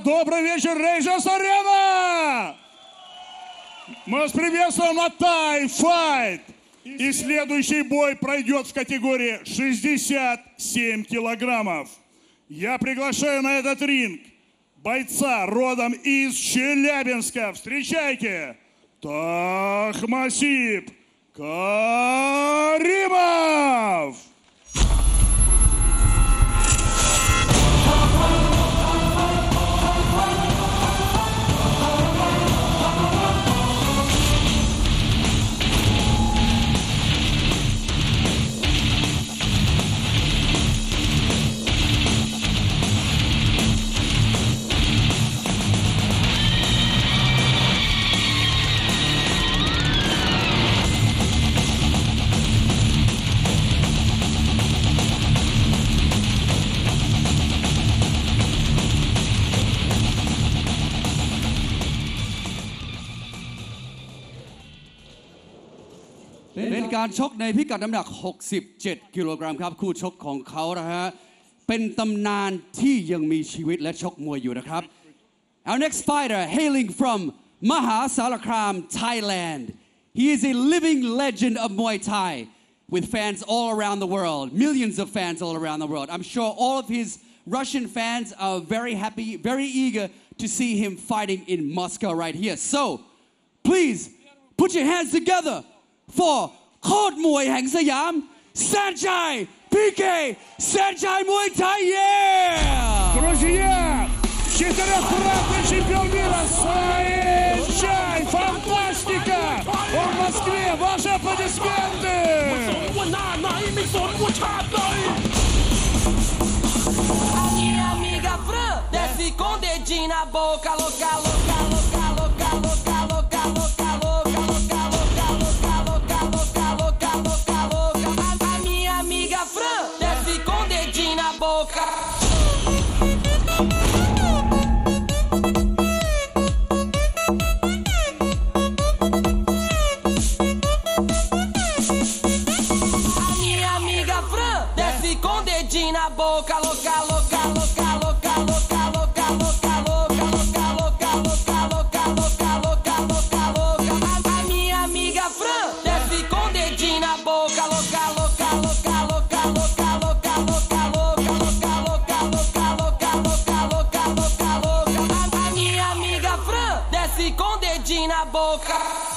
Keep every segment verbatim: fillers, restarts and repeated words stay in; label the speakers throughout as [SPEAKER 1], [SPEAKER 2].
[SPEAKER 1] добрый вечер, Rangers Arena! Мы вас приветствуем на Thai Fight. И следующий бой пройдет в категории шестьдесят семь килограммов. Я приглашаю на этот ринг бойца родом из Челябинска. Встречайте, Тахмасип Каримов!
[SPEAKER 2] เป็นการชกในพิกัดน้ำหนักหกสิบเจ็ดกิโลกรัมครับคู่ชกของเขานะฮะเป็นตำนานที่ยังมีชีวิตและชกมวยอยู่นะครับ Our next fighter hailing from Mahasarakham, Thailand. He is a living legend of Muay Thai with fans all around the world, millions of fans all around the world. I'm sure all of his Russian fans are very happy, very eager to see him fighting in Moscow right here. So, please put your hands together for โคตรมวยแห่งสยามแสนชัย พี เค แสนชัยมวยไทย yeah!
[SPEAKER 1] Друзья, четырехкратный чемпион мира Санчай, фантастика! Он в Москве, ваши аплодисменты!
[SPEAKER 3] A minha amiga Fran desce com dedinho na boca, louca, louca, louca, louca, louca, louca, louca, louca, louca, louca, louca, louca, louca, louca. A minha amiga Fran desce com dedinho na boca. A minha amiga Fran desce com dedinho na boca, louca, louca, louca, louca, louca, louca, louca, louca, louca, louca, louca, louca, louca, louca, louca. A minha amiga Fran desce com dedinho na boca, louca, louca, louca, louca, louca, louca, louca, louca, louca, louca, louca, louca, louca, louca, louca. A minha amiga Fran desce com dedinho na boca.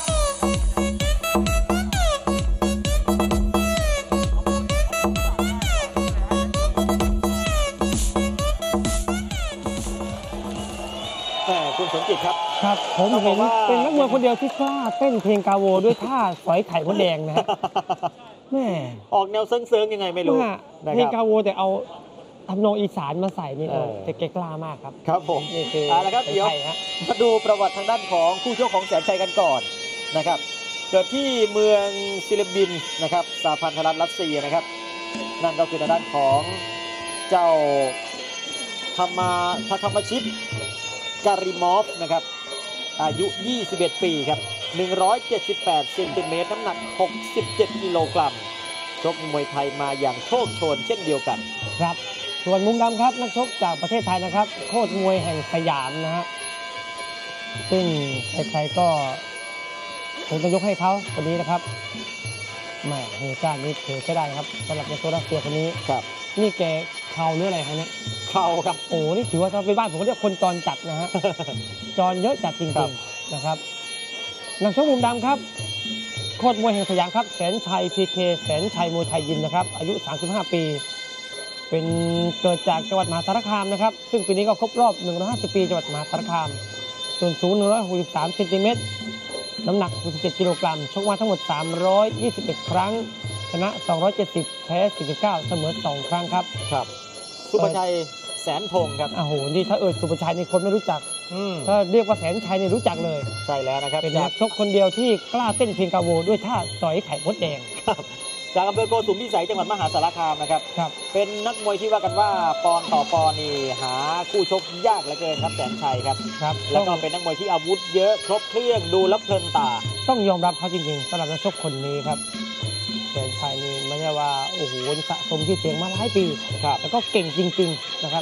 [SPEAKER 4] คุณสมจิตครับ
[SPEAKER 5] ครับผมเห็นเป็นนักมวยคนเดียวที่กล้าเต้นเพลงกาโวด้วยท่าสอยไข่มดแดงนะฮะแม่
[SPEAKER 4] ออกแนวเซิงๆยังไงไม่รู้
[SPEAKER 5] เพลงกาโวแต่เอาทำนองอีสานมาใส่นี่แต่แกกล้ามากครับ
[SPEAKER 4] ครับผม
[SPEAKER 5] นี่คือ
[SPEAKER 4] เอาละครับเดี๋ยวมาดูประวัติทางด้านของคู่ชกของแสนชัยกันก่อนนะครับเกิดที่เมืองซิเลบินนะครับสหพันธรัฐรัสเซียนะครับนั่นก็คือทางด้านของเจ้าธรรมาทาคามาชิปการิมอฟนะครับอายุยี่สิบเอ็ดปีครับหนึ่งร้อยเจ็ดสิบแปดเซนติเมตรน้ำหนักหกสิบเจ็ดกิโลกรัมชกมวยไทยมาอย่างโชคโชนเช่นเดียวกัน
[SPEAKER 5] ครับส่วนมุมดำครับนักชกจากประเทศไทยนะครับโคตรมวยแห่งสยามนะฮะซึ่งใครๆก็คงจะยกให้เขาคนนี้นะครับแหมเฮก้านี่ถือใช้ได้ครับสำหรับในโซนรัสเซียคนนี้
[SPEAKER 4] ครับ
[SPEAKER 5] นี่แกเข่าหรืออะไรฮะเนี่ย
[SPEAKER 4] เข่าครับ
[SPEAKER 5] โอ้นี่ถือว่าถ้าไปบ้านผมก็เรียกคนจรจัดนะฮะจรเยอะจัดจริงๆนะครับนักชกมุมดำครับโคตรมวยแห่งสยามครับแสนชัย พี เค แสนชัยมวยไทยยิมนะครับอายุสามสิบห้าปีเป็นเกิดจากจังหวัดมหาสารคามนะครับซึ่งปีนี้ก็ครบรอบหนึ่งร้อยห้าสิบปีจังหวัดมหาสารคามส่วนสูงหนึ่งร้อยหกสิบสามเซนติเมตรน้ำหนักหกสิบเจ็ดกิโลกรัมชกมาทั้งหมดสามร้อยยี่สิบเอ็ดครั้งชนะสองร้อยเจ็ดสิบแพ้สี่สิบเก้าเสมอสองครั้งครับ
[SPEAKER 4] ครับสุภชัยแสนพงศ์ครับ
[SPEAKER 5] โอ้โหนี่ถ้าเอ่ยสุภชัยนี่คนไม่รู้จักถ้าเรียกว่าแสนชัยนี่รู้จักเลย
[SPEAKER 4] ใช่แล้วนะครับ
[SPEAKER 5] เป็นนักชกคนเดียวที่กล้าเต้นเพลงกาโวด้วยท่าสอยไข่มดแดง
[SPEAKER 4] ครับจากอำเภอโกสุมพิสัยจังหวัดมหาสารคามนะครับ
[SPEAKER 5] ครับ
[SPEAKER 4] เป็นนักมวยที่ว่ากันว่าปอนต่อปอนนี่หาคู่ชกยากเหลือเกินครับแสนชัยครับ
[SPEAKER 5] ครับ
[SPEAKER 4] แล้วก็เป็นนักมวยที่อาวุธเยอะครบเครื่องดูแล้วเพลินตา
[SPEAKER 5] ต้องยอมรับเขาจริงๆสำหรับนักชกคนนี้ครับแสนชัยนี่ไม่ใช่ว่าโอ้โหสะสมชื่อเสียงมาหลายปี
[SPEAKER 4] ครับ
[SPEAKER 5] แล้วก็เก่งจริงๆนะครับ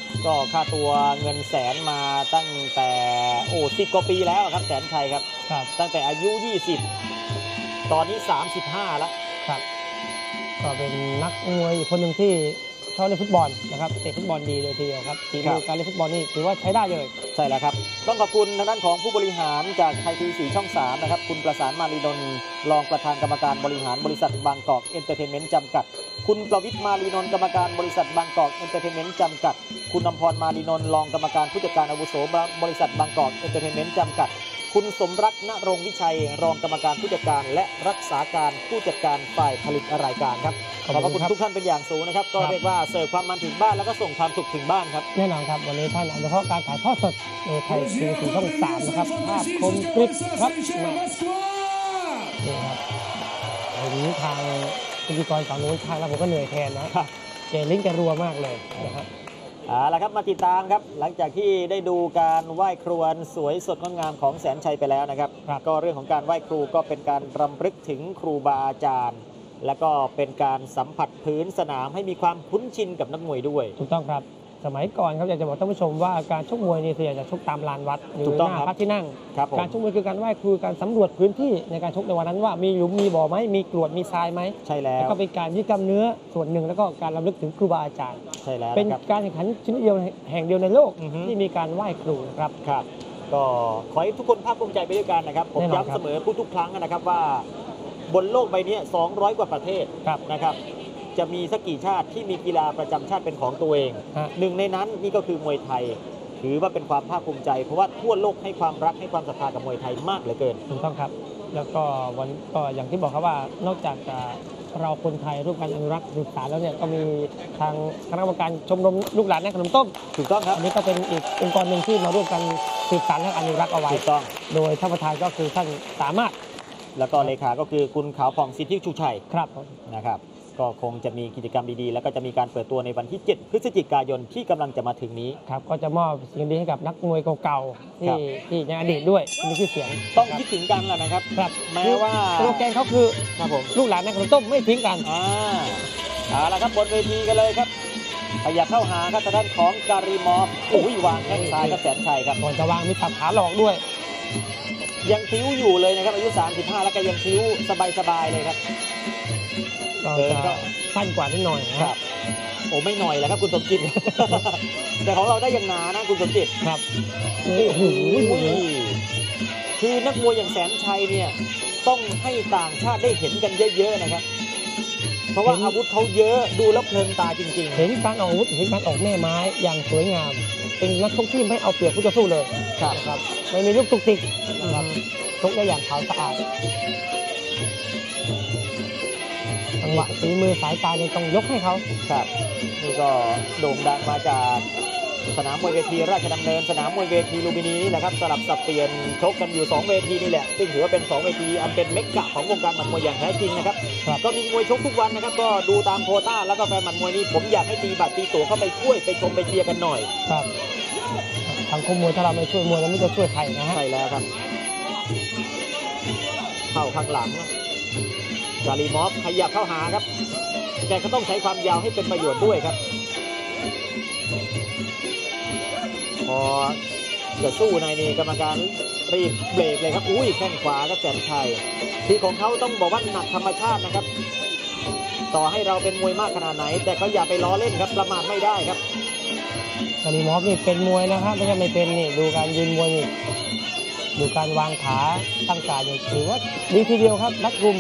[SPEAKER 4] ก็ค่าตัวเงินแสนมาตั้งแต่โอ้สิบกว่าปีแล้วครับแสนชัยครับ
[SPEAKER 5] ครับ
[SPEAKER 4] ตั้งแต่อายุยี่สิบตอนนี้สามสิบห้าแล้ว
[SPEAKER 5] ครับก็เป็นนักมวยอีกคนหนึ่งที่ชอบเล่นฟุตบอลนะครับเตะฟุตบอลดีเลยทีเดียวครับฝีมือการเล่นฟุตบอลนี่ถือว่าใช้ได้เลย
[SPEAKER 4] ใช่แล้วครับต้องขอบคุณทางด้านของผู้บริหารจากไทยทีวีสีช่องสามนะครับคุณประสานมาลีนนท์รองประธานกรรมการบริหารบริษัทบางกอกเอนเตอร์เทนเมนต์จำกัดคุณประวิทย์มาลีนนท์กรรมการบริษัทบางกอกเอนเตอร์เทนเมนต์จำกัดคุณอำพรมาลีนนท์รองกรรมการผู้จัดการอาวุโสบริษัทบางกอกเอนเตอร์เทนเมนต์จำกัดคุณสมรักณรงค์วิชัยรองกรรมการผู้จัดการและรักษาการผู้จัดการฝ่ายผลิตรายการครับขอบพระคุณทุกท่านเป็นอย่างสูงนะครับก็เรียกว่าเสิร์ฟความมันถึงบ้านแล้วก็ส่งความสุขถึงบ้านครับ
[SPEAKER 5] แน่นอนครับวันนี้ท่านอนุเคราะห์การถ่ายทอดสดในไทยทีวีสีช่องสามนะครับภาพคมกริบครับมานี่ครับวันนี้ทางพิธีกรสาวนุ้ยทางแล้วผมก็เหนื่อยแทนนะครับเจลิงก์จะรัวมากเลยนะครับ
[SPEAKER 4] เอาละครับมาติดตามครับหลังจากที่ได้ดูการไหว้ครูอันสวยสดงดงามของแสนชัยไปแล้วนะครับก็เรื่องของการไหว้ครูก็เป็นการรำลึกถึงครูบาอาจารย์แล้วก็เป็นการสัมผัสพื้นสนามให้มีความคุ้นชินกับนักมวยด้วย
[SPEAKER 5] ถูกต้องครับสมัยก่อนครับอยากจะบอกท่านผู้ชมว่าการชกมวยนี่ส่วนใหญ่จะชกตามลานวัดหรือหน้าพระที่นั่งการชกมวยคือการไหว้ครูการสำรวจพื้นที่ในการชกในวันนั้นว่ามีหลุมมีบ่อไหมมีกรวดมีทรายไหม
[SPEAKER 4] ใช่แล้ว
[SPEAKER 5] แล้วก็เป็นการยึดกำเนื้อส่วนหนึ่งแล้วก็การรำลึกถึงครูบาอาจารย์
[SPEAKER 4] ใช่แล้ว
[SPEAKER 5] เป็นการแข่งขันชนิดเดียวแห่งเดียวในโลกที่มีการไหว้ครูครับ
[SPEAKER 4] ครับก็ขอให้ทุกคนภาคภูมิใจไปด้วยกันนะครับผมย้ำเสมอพูดทุกครั้งนะครับว่าบนโลกใบนี้สองร้อยกว่าประเทศนะครับจะมีสักกี่ชาติที่มีกีฬาประจำชาติเป็นของตัวเองหนึ่งในนั้นนี่ก็คือมวยไทยถือว่าเป็นความภาคภูมิใจเพราะว่าทั่วโลกให้ความรักให้ความศรัทธากับมวยไทยมากเหลือเกิน
[SPEAKER 5] ถูกต้องครับแล้วก็วันก็อย่างที่บอกครับว่านอกจากเราคนไทยร่วมกันอนุรักษ์สืบสานแล้วเนี่ยก็มีทางคณะกรรมการชมรมลูกหลานในขนมต้ม
[SPEAKER 4] ถูกต้องครับ
[SPEAKER 5] อันนี้ก็เป็นอีกองค์กรหนึ่งที่มาร่วมกันสืบสานและอนุรักษ์เอาไว้
[SPEAKER 4] ถูกต้อง
[SPEAKER 5] โดยท่านประธานก็คือท่านสามารถ
[SPEAKER 4] แล้วก็เลขาก็คือคุณขาวผ่องสิทธิชูชัย
[SPEAKER 5] ครับ
[SPEAKER 4] นะครับก็คงจะมีกิจกรรมดีๆแล้วก็จะมีการเปิดตัวในวันที่เจ็ดพฤศจิกายนที่กำลังจะมาถึงนี้
[SPEAKER 5] ครับก็จะมอบสิ่งดีให้กับนักมวยเก่าๆที่ที่ในอดีตด้วยมีชื่อเสียง
[SPEAKER 4] ต้องคิดถึงกันแหละนะครับ
[SPEAKER 5] ครับ
[SPEAKER 4] แม้ว่า
[SPEAKER 5] โลแกนเขาคือ
[SPEAKER 4] ครับผม
[SPEAKER 5] ลูกหลานในขนมต้มไม่ทิ้งกัน
[SPEAKER 4] อ่าเอาละครับบนเวทีกันเลยครับขยับเข้าหาครับทางด้านของการีมอฟโอ้ยวางแข้งซ้ายกับแสนชัยครับ
[SPEAKER 5] ก่อนจะวางมีตับขาหลอกด้วย
[SPEAKER 4] ยังทิ้วอยู่เลยนะครับอายุสามสิบห้าแล้วก็ยังทิ้วสบายๆเลยครับ
[SPEAKER 5] เดินก็สั้นกว่านิดหน่อย
[SPEAKER 4] ครับโอ้ไม่หน่อยแล้วครับคุณสมจิตแต่ของเราได้ยังหนานะคุณสมจิต
[SPEAKER 5] ครับโอ้โห
[SPEAKER 4] คือนักมวยอย่างแสนชัยเนี่ยต้องให้ต่างชาติได้เห็นกันเยอะๆนะครับเพราะว่าอาวุธเขาเยอะดูแล้วเพลินตาจริงๆ
[SPEAKER 5] เห็นการออกอาวุธเห็นการออกแม่ไม้อย่างสวยงามเป็นนักชกที่ไม่เอาเปรียบผู้ต่อสู้เลย
[SPEAKER 4] ครับ
[SPEAKER 5] ไม่มีลูกตุกติกนะครับชกได้อย่างขาวสะอาดจังหวะฝีมือสายตาเนี่ยต้องยกให้เขา
[SPEAKER 4] ครับนี่ก็โด่งดังมาจากสนามมวยเวทีราชดำเนินสนามมวยเวทีลูมินีนี่แหละครับสลับสับเปลี่ยนชกกันอยู่สองเวทีนี่แหละซึ่งถือว่าเป็นสองเวทีอันเป็นเมกะของวงการหมัดมวยอย่างแท้จริงนะครับก็มีมวยชกทุกวันนะครับก็ดูตามโควต้าแล้วก็แฟนหมัดมวยนี่ผมอยากให้ตีบัตรตีตั๋วเข้าไปช่วยไปชมไปเชียร์กันหน่อย
[SPEAKER 5] ครับทางคมมวยถ้าเราไม่ช่วยมวยเราไม่จะช่วยใครนะฮะ
[SPEAKER 4] ใช่แล้วครับเข้าข้างหลังกาลีมอฟขยับเข้าหาครับแกก็ต้องใช้ความยาวให้เป็นประโยชน์ด้วยครับพอจะสู้ในนี่กรรมการรีบเบรกเลยครับอุ้ยแข้งขวาครับแสนชัยที่ของเขาต้องบอกว่าหนักธรรมชาตินะครับต่อให้เราเป็นมวยมากขนาดไหนแต่ก็อย่าไปล้อเล่นครับประมาทไม่ได้ครับ
[SPEAKER 5] กาลีมอฟนี่เป็นมวยนะครับไม่ใช่ไม่เป็นนี่ดูการยืนมวยนี่ดูการวางขาตั้งการนี่ถือว่าดีทีเดียวครับรัดกุม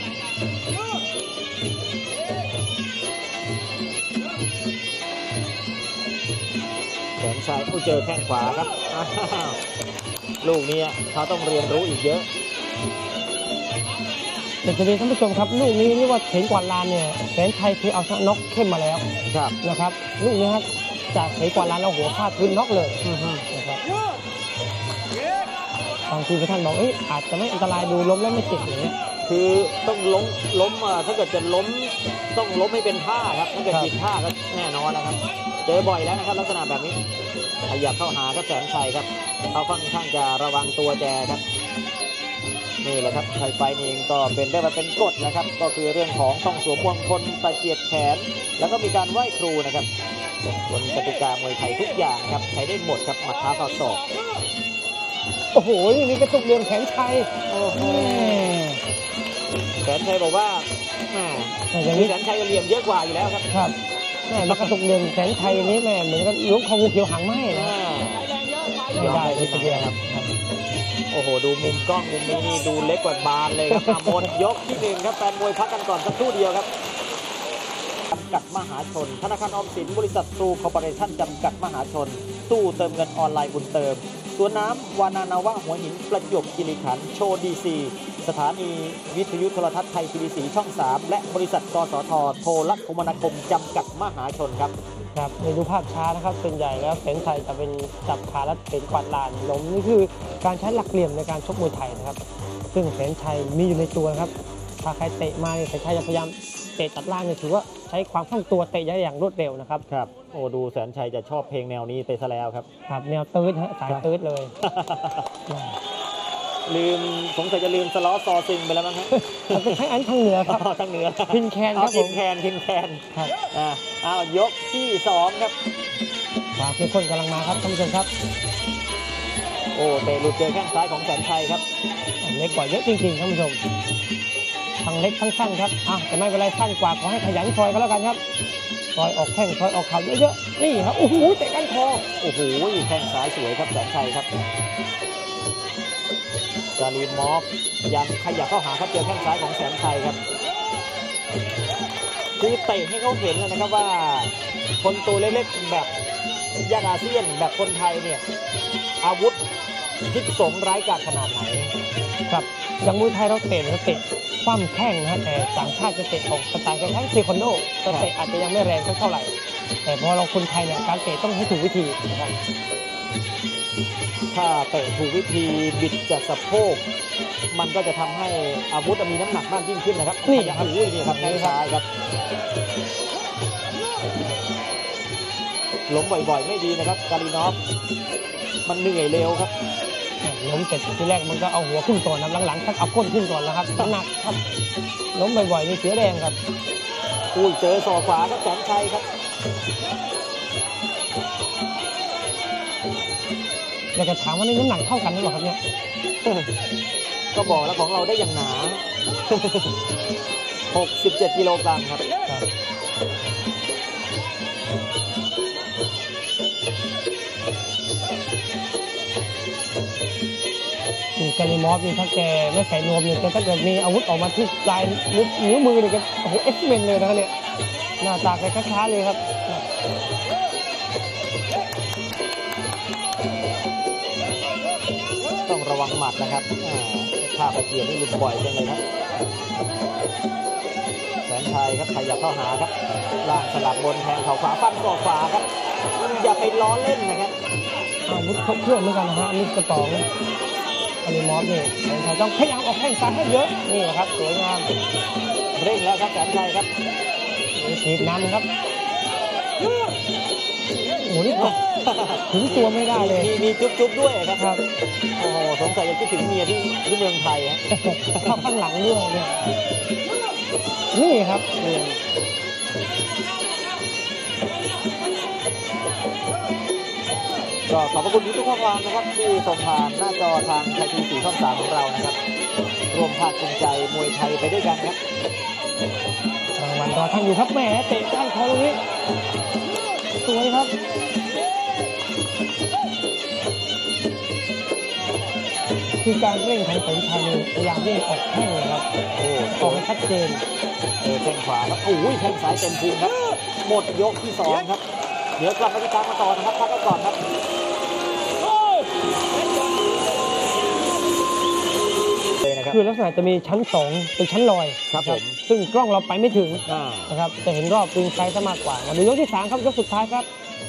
[SPEAKER 4] แสนชัยเจอแข้งขวาครับลูกนี้เขาต้องเรียนรู้อีกเยอะ
[SPEAKER 5] แต่จะเรียนท่านผู้ชมครับลูกนี้เรียกว่าเข็นกวาดลานเนี่ยแสนชัยเคยเอาชนะน็อกเข้มมาแล้วนะครับลูกนี้ครับจากเข็นกวาดลานเอาหัวฟาดพื้นน็อกเลยนะครับบางทีท่านบอกเอ้ยอาจจะไม่อันตรายดูล้มแล้วไม่เจ็บอย่างเงี้ย
[SPEAKER 4] คือต้องล้มล้มถ้าเกิดจะล้มต้องล้มให้เป็นท่าครับถ้าเกิดผิดท่าก็แน่นอนนะครับเจอบ่อยแล้วนะครับลักษณะแบบนี้ขยับเข้าหาครับแสนชัยครับเขาค่อนข้างจะระวังตัวแจครับนี่แหละครับไทยไฟนี่เองก็เป็นเรื่องมาเป็นกฎนะครับก็คือเรื่องของต้องสวมมงคลตะเกียบแขนแล้วก็มีการไหว้ครูนะครับบนกติกามวยไทยทุกอย่างครับใช้ได้หมดครับหมัดเท้าเข่าศอก
[SPEAKER 5] โอ้โหนี่กระตุกเหลี่ยมแขนชัย
[SPEAKER 4] โอ้โห
[SPEAKER 5] แม่
[SPEAKER 4] แสนชัยบอกว่าแหม
[SPEAKER 5] แต่อย่าง
[SPEAKER 4] มี
[SPEAKER 5] นี้
[SPEAKER 4] แสนชัยเหลี่ยมเยอะกว่าอยู่แล้วครับ
[SPEAKER 5] ครับแม่มากระตุกเหลี่ยมแขนชัยอย่างนี้แม่เหมือนกับล้วงคองูเขียวหางไหมนะ
[SPEAKER 4] อ่า
[SPEAKER 5] ไม่ได้เลยทีเดียวครับ
[SPEAKER 4] โอ้โหดูมุมกล้องมุมนี้นี่ดูเล็กกว่าบานเลยครับอ่ะหมดยกที่หนึ่งครับแฟนมวยพักกันก่อนสักครู่เดียวครับจำกัดมหาชนธนาคารออมสินบริษัททรูคอร์ปอเรชั่นจำกัดมหาชนตู้เติมเงินออนไลน์บุญเติมสวนน้ำวานานาวะหัวหินประจวบคีรีขันธ์โชว์ดีซีสถานีวิทยุโทรทัศน์ไทยทีวีสีช่องสามและบริษัทกสทโทรคมนาคมจำกัดมหาชนครับ
[SPEAKER 5] ครับในดูภาพช้านะครับส่วนใหญ่แล้วแสนชัยจะเป็นจับขาและเป็นกวาดลานล้มนี่คือการใช้หลักเหลี่ยมในการชกมวยไทยนะครับซึ่งแสนชัยมีอยู่ในตัวนะครับถ้าใครเตะมาเนี่ยแสนชัยจะพยายามเตะตัดล่างเนี่ยถือว่าใช้ความคล่องตัวเตะได้อย่างรวดเร็วนะครับ
[SPEAKER 4] ครับโอ้ดูแสนชัยจะชอบเพลงแนวนี้ไปซะแล้วครับ
[SPEAKER 5] ครับแนวตื้ดฮะสายตื้ดเลย
[SPEAKER 4] ลืมสงสัยจะลืมสล้อซอซิงไปแล้วมั้งฮะ
[SPEAKER 5] มันเป็นแค่อันทางเหนือครับ
[SPEAKER 4] อ๋อทางเหนือ
[SPEAKER 5] พินแคนครับ
[SPEAKER 4] อ๋อ
[SPEAKER 5] ผ
[SPEAKER 4] พิ
[SPEAKER 5] ม
[SPEAKER 4] นแคนพินแคน
[SPEAKER 5] ครับ
[SPEAKER 4] อ่าอ้าวยกที่สองครับ
[SPEAKER 5] ความเข้มข้นกำลังมาครับท่านผู้ชมครับ
[SPEAKER 4] โอ้เตะหลุดเจอแข้งซ้ายของแสนชัยครับ
[SPEAKER 5] เล็กกว่าเยอะจริงๆท่านผู้ชมทั้งเล็กทั้งสั้นครับอ่ะแต่ไม่เป็นไรสั้นกว่าขอให้ขยันซอยก็แล้วกันครับซอยออกแข้งซอยออกเข่าเยอะๆนี่ครับโอ้โหเตะก้านคอ
[SPEAKER 4] โอ้โหแข้งซ้ายสวยครับแสนชัยครับกาลีมอฟยังขยับเข้าหาครับเจอแข้งซ้ายของแสนชัยครับคือเตะให้เขาเห็นเลยนะครับว่า คนตัวเล็กๆแบบย่านอาเซียนแบบคนไทยเนี่ยอาวุธพิษสงร้ายกาจขนาดไหน
[SPEAKER 5] ครับอย่างมวยไทยเราเตะเราเตะคว่ำแข้งนะฮะแต่ต่างชาติจะเตะออกสไตล์คล้ายๆเทควันโดแต่เตะอาจจะยังไม่แรงสักเท่าไหร่แต่พอเราคนไทยเนี่ยการเตะต้องให้ถูกวิธีนะครับ
[SPEAKER 4] ถ้าเตะถูกวิธีบิดจากสะโพกมันก็จะทำให้อาวุธมีน้ำหนักมากยิ่งขึ้นนะครับ
[SPEAKER 5] นี่
[SPEAKER 4] อย่าง
[SPEAKER 5] ครับ
[SPEAKER 4] อุ้ยนี่ครับแข้งซ้ายครับล้มบ่อยๆไม่ดีนะครับกาลินอฟมันเหนื่อยเร็วครับ
[SPEAKER 5] ล้มเสร็จทีแรกมันก็เอาหัวขึ้นก่อนนะหลังๆชักเอาก้นขึ้นก่อนแล้วครับหนักครับล้มบ่อยๆนี่เสียแรงครับ
[SPEAKER 4] อุ้ยเจอศอกขวาครับแสนชัยครับ
[SPEAKER 5] อยากจะถามว่านี่น้ำหนักเท่ากันหรือเปล่าครับเนี่ย
[SPEAKER 4] ก็บอกแล้วของเราได้อย่างหนา หกสิบเจ็ดกิโลกรัมครับ
[SPEAKER 5] นี่แกลิมอฟนี่ถ้าแกไม่ใส่นวมเนี่ยแกถ้าเกิดมีอาวุธออกมาที่ปลายนิ้วนิ้วมือเนี่ยแกโอ้โหเอ็กซ์เมนเลยนะครับเนี่ยหน้าตาแกช้าๆเลยครับ
[SPEAKER 4] ต้องระวังหมัดนะครับอ่าท่าประเกียร์นี่หลุดบ่อยจังเลยครับแสนชัยครับขยับเข้าหาครับล่างสลับบนแทงเข่าขวาฟันศอกขวาครับอย่าไปล้อเล่นนะครับ
[SPEAKER 5] อาวุธครบเครื่องเหมือนกันนะฮะอันนี้กระป๋องแกลิมอฟนี่แสนชัยต้องพยายามออกแข้งซ้ายให้เยอะนี่แหละครับสวยงาม
[SPEAKER 4] เร่งแล้วครับแสนชัยครับ
[SPEAKER 5] นี่ถีบน้ำนะครับโอ้โหนี่ตกถึงตัวไม่ได้เลย
[SPEAKER 4] มีมีจุ๊บจุ๊บด้วยครับ
[SPEAKER 5] ครับ
[SPEAKER 4] โอ้โหสงสัยจะคิดถึงเมียที่ที่เมืองไทยฮะ
[SPEAKER 5] เข้าข้างหลังด้วยเนี่ยนี่ครับนี่
[SPEAKER 4] ก็ขอบพระคุณทุกข้อความนะครับที่ส่งผ่านหน้าจอทางไทยทีวีสีช่องสามของเรานะครับรวมภาคภูมิใจมวยไทยไปด้วยกันครับ
[SPEAKER 5] รางวัลรอท่านอยู่ครับแหมเตะก้านคอตรงนี้สวยครับคือการเร่งของแสนชัยพยายามเร่งออกแข้งนะครับ
[SPEAKER 4] โอ้
[SPEAKER 5] ออกให้ชัดเจน
[SPEAKER 4] เออแข้งขวาครับโอ้ยแข้งซ้ายเต็มพุงครับ หมดยกที่สองครับ เดี๋ยวกลับมาติดตามกันต่อนะครับพักกันก่อนครับเลยนะครับ
[SPEAKER 5] คือลักษณะจะมีชั้นสองเป็นชั้นลอย
[SPEAKER 4] ครับผม
[SPEAKER 5] ซึ่งกล้องเราไปไม่ถึง
[SPEAKER 4] อ่า
[SPEAKER 5] นะครับจะเห็นรอบริงไซส์ซะมากกว่ามาดูยกที่สามครับยกสุดท้ายครับ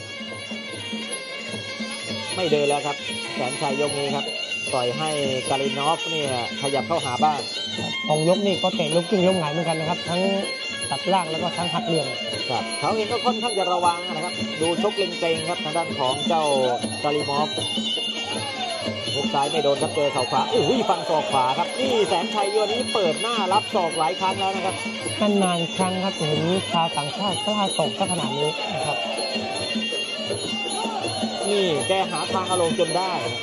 [SPEAKER 4] ไม่เดินแล้วครับแสนชัยยกนี้ครับปล่อยให้กาลินอฟเนี่ยขยับเข้าหาบ้าง
[SPEAKER 5] สองยกนี่ก็เตะลูกกิ้งล้มหงายเหมือนกันนะครับ ทั้งตัดล่างแล้วก็ทั้งหักเหลี่ยม
[SPEAKER 4] ครับเขาเองก็ค่อนข้างจะระวังนะครับ ดูชกเกรงๆครับทางด้านของเจ้ากาลิมอฟหุบซ้ายไม่โดนครับเจอเข่าขวาโอ้ยฟันศอกขวาครับนี่แสนชัยวันนี้เปิดหน้ารับศอกหลายครั้งแล้วนะครับ
[SPEAKER 5] นานๆครั้งครับจะเห็นชาวต่างชาติกล้าส่งขนาดนี้นะครับ
[SPEAKER 4] นี่แกหาทางอารมณ์จนได้ครับ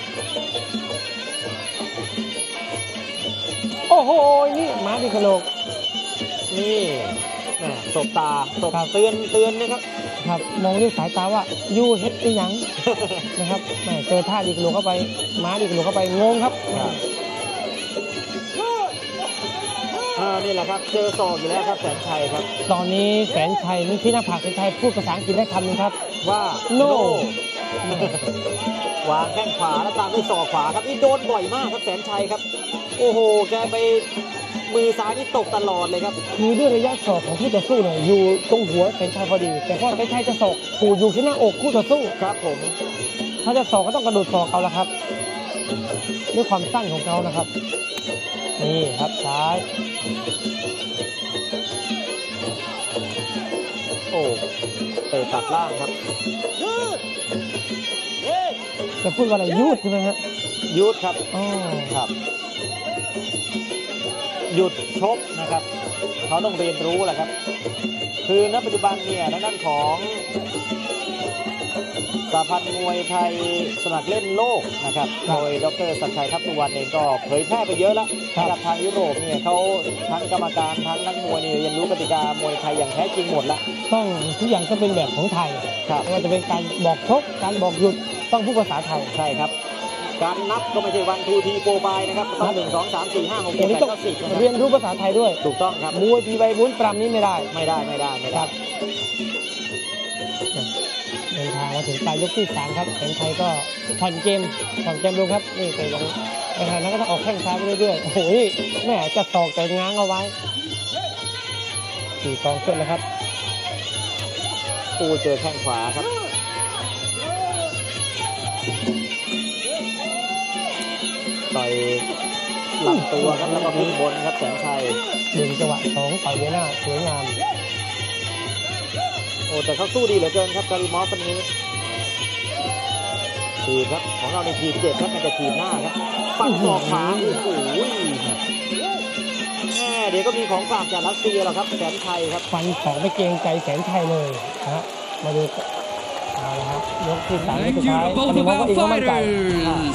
[SPEAKER 5] โอ้โหนี่มาดิกะโหลก
[SPEAKER 4] นี่แหม่สบตาสบ
[SPEAKER 5] ครับ
[SPEAKER 4] เตือนเตือนนะครับ
[SPEAKER 5] ครับมองด้วยสายตาว่ายูเฮ็ดอีหยัง นะครับแหม่เจอท่าดีกะโหลกเข้าไปมาดีกะโหลกเข้าไปงงครับ
[SPEAKER 4] อ่านี่แหละครับเจอศอกอยู่แล้วครับแสนชัยครับ
[SPEAKER 5] ตอนนี้แสนชัยนี่ที่หน้าผากแสนชัยพูดภาษาอังกฤษได้คำหนึงครับ
[SPEAKER 4] ว่า
[SPEAKER 5] No
[SPEAKER 4] วางแข้งขวาแล้วตามด้วยศอกขวาครับนี่โดนบ่อยมากครับแสนชัยครับ โอ้โหแกไปมือซ้ายนี่ตกตลอดเลยครับ
[SPEAKER 5] คือด้วยระยะศอกของคู่ต่อสู้เนี่ยอยู่ตรงหัวแสนชัยพอดี แต่พอแสนชัยจะศอกถูกอยู่ที่หน้าอกคู่ต่อสู้
[SPEAKER 4] ครับผม
[SPEAKER 5] ถ้าจะศอกก็ต้องกระโดดศอกเอาละครับ ด้วยความสั้นของเขานะครับ นี่ครับซ้าย
[SPEAKER 4] โอ้เตะตัดล่างครับ
[SPEAKER 5] จะพูดว่าอะไรยูดใช่ไหมฮะ
[SPEAKER 4] ยุดครับ
[SPEAKER 5] อ๋อ
[SPEAKER 4] ครับ หยุดชกนะครับเขาต้องเรียนรู้แหละครับ คือณปัจจุบันเนี่ยทางด้านของสหพันธ์มวยไทยสมัครเล่นโลกนะครับโดยดรศักดิ์ชัยทัพสุวรรณเองก็เผยแพร่ไปเยอะแล้วนะครับทางยุโรปเนี่ยเขาทั้งกรรมการทั้งนักมวยเนี่ยเรียนรู้กติกามวยไทยอย่างแท้จริงหมดแล้ว
[SPEAKER 5] ต้องทุกอย่างต้องเป็นแบบของไทย
[SPEAKER 4] ครับ
[SPEAKER 5] ไม่ว่าจะเป็นการบอกชกการบอกหยุดต้องพูดภาษาไทย
[SPEAKER 4] ใช่ครับ การนับก็ไม่ใช่วันทูทีโปรไฟนะครับต้องหนึ่งสองสามสี่ห้าหก
[SPEAKER 5] อ
[SPEAKER 4] เจ็
[SPEAKER 5] ย่า
[SPEAKER 4] ด
[SPEAKER 5] งนี้
[SPEAKER 4] แปด
[SPEAKER 5] ต้อง
[SPEAKER 4] เก้าสิบนะค
[SPEAKER 5] เรีย
[SPEAKER 4] รับ
[SPEAKER 5] นรู้ภาษาไทยด้วย
[SPEAKER 4] ถูกต้องครับ
[SPEAKER 5] มวยทีใบบุญปรำนี้ไม่ได้
[SPEAKER 4] ไม่ได้ไม่ได้ไม่
[SPEAKER 5] ค
[SPEAKER 4] ได้
[SPEAKER 5] รับเดินทางมาถึงปลายยกที่สามครับแสนชัยก็ผ่อนเกมผ่อนเกมลงครับนี่แต่ยังในขณะนั้นก็ต้องออกแข้งซ้ายไปเรื่อยๆโอ้โหนี่แม่จะตอกแต่ง้างเอาไว้สี่กองขึ้นแล้วครับ
[SPEAKER 4] ปูเจอแข้งขวาครับต่อยลำตัวครับแล้วก็พลิกบนครับแสนชัย
[SPEAKER 5] ดึงจังหวะสองต่อยเวหน้าสวยงาม
[SPEAKER 4] โอ้แต่เขาสู้ดีเหลือเกินครับการีมอสคนนี้ทีบครับของเราในทีบเจ็บครับมันจะทีบหน้าครับฟันศอกขวาโอ้โหแหมเดี๋ยวก็มีของฝากจากรัสเซียแล้วครับแสนชัยครับ
[SPEAKER 5] ฟันสองไม่เกรงใจแสนชัยเลยนะฮะมาดูเอาละครับยกที่สามยก
[SPEAKER 2] Thank
[SPEAKER 5] สุด
[SPEAKER 2] you
[SPEAKER 5] ท้าย
[SPEAKER 2] to both
[SPEAKER 5] ตอนนี้
[SPEAKER 2] of
[SPEAKER 5] มองว่า
[SPEAKER 2] our
[SPEAKER 5] เองก็มั่นใจ
[SPEAKER 2] fighters.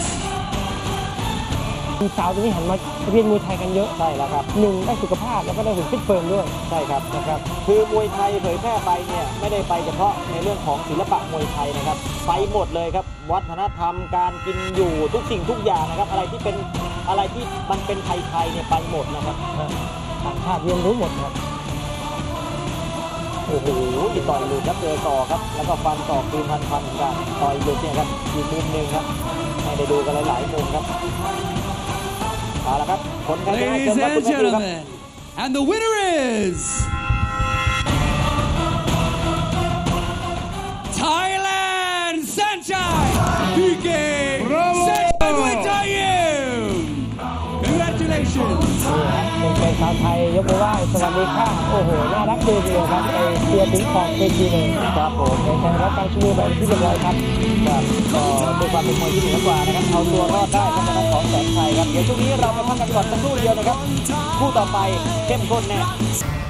[SPEAKER 5] สาวตัวนี้หันมาเรียนมวยไทยกันเยอะ
[SPEAKER 4] ใช่แล้วครับ
[SPEAKER 5] หนึ่งได้สุขภาพแล้วก็ได้หุ่นฟิตเฟิร์มด้วย
[SPEAKER 4] ใช่ครับนะครับ คือมวยไทยเผยแพร่ไปเนี่ยไม่ได้ไปเฉพาะในเรื่องของศิลปะมวยไทยนะครับ ไปหมดเลยครับ วัฒนธรรมการกินอยู่ทุกสิ่งทุกอย่างนะครับ อะไรที่เป็นอะไรที่มันเป็นไทยๆเนี่ยไปหมดนะครับ
[SPEAKER 5] ต่างชาติเรียนรู้หมดครับ
[SPEAKER 4] โอ้โหต่อยหลุดครับเจอต่อครับ แล้วก็ฟันต่อคืนพันพันเหมือนกันต่อยหลุดเนี่ยครับอีกมุมหนึ่งครับให้ได้ดูกันหลายๆมุมครับเอาละครับผลการชนะเชิญ
[SPEAKER 2] Ladies
[SPEAKER 4] ครับคุณ
[SPEAKER 2] and
[SPEAKER 4] แม่ดูครับ
[SPEAKER 2] gentlemen, and the winner is Thailand Sanchai P K
[SPEAKER 1] Bravo!
[SPEAKER 2] Sanchai Muay Thai Gym. Congratulations.
[SPEAKER 5] เป็นแฟนชาวไทยยกมือไหว้สวัสดีค่ะโอ้โหน่ารักดีเลยครับไปเชียร์ถึงขอบเวทีเลย
[SPEAKER 4] ครับผม
[SPEAKER 5] ในการรับการชูมือแบบที่เรียบร้อยครับ
[SPEAKER 4] ครับก็ด้วยความเป็นมวยที่เหนือกว่านะครับเอาตัวรอดได้ครับทางด้านของแสนชัยครับเดี๋ยวช่วงนี้เราไปพักกันก่อนสักครู่เดียวนะครับคู่ต่อไปเข้มข้นแน่